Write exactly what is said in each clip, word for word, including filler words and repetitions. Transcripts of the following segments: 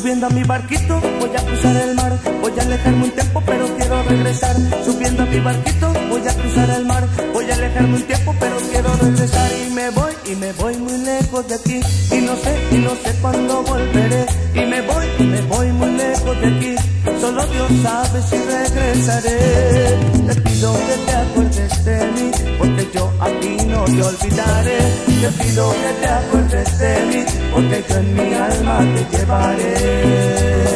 Subiendo a mi barquito, voy a cruzar el mar. Voy a alejarme un tiempo, pero quiero regresar. Subiendo a mi barquito, voy a cruzar el mar. Voy a alejarme un tiempo, pero quiero regresar. Y me voy, y me voy muy lejos de aquí. Y no sé, y no sé cuándo volveré. Y me voy, y me voy muy lejos de aquí. Solo Dios sabe si regresaré. Te pido que te acuerdes de mí, porque yo a ti no te olvidaré. Te pido que te acuerdes de mí, porque yo en mi alma te llevaré.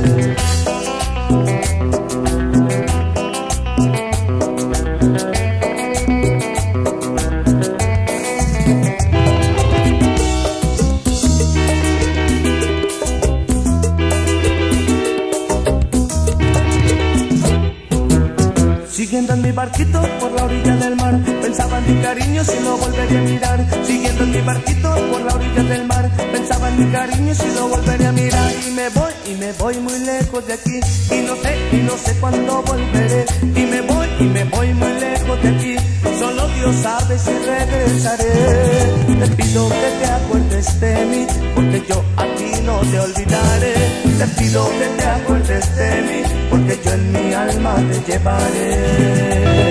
Siguiendo en mi barquito por la orilla del mar, pensaba en mi cariño si lo volvería a mirar. Siguiendo en mi barquito por la orilla del mar, pensaba en mi cariño si lo volvería a mirar. Y me voy, y me voy muy lejos de aquí. Y no sé, y no sé cuándo volveré. Y me voy, y me voy muy lejos de aquí. Solo Dios sabe si regresaré. Te pido que te acuerdes de mí, porque yo a ti no te olvidaré. Te pido que te acuerdes de mí, porque yo en mi alma te llevaré.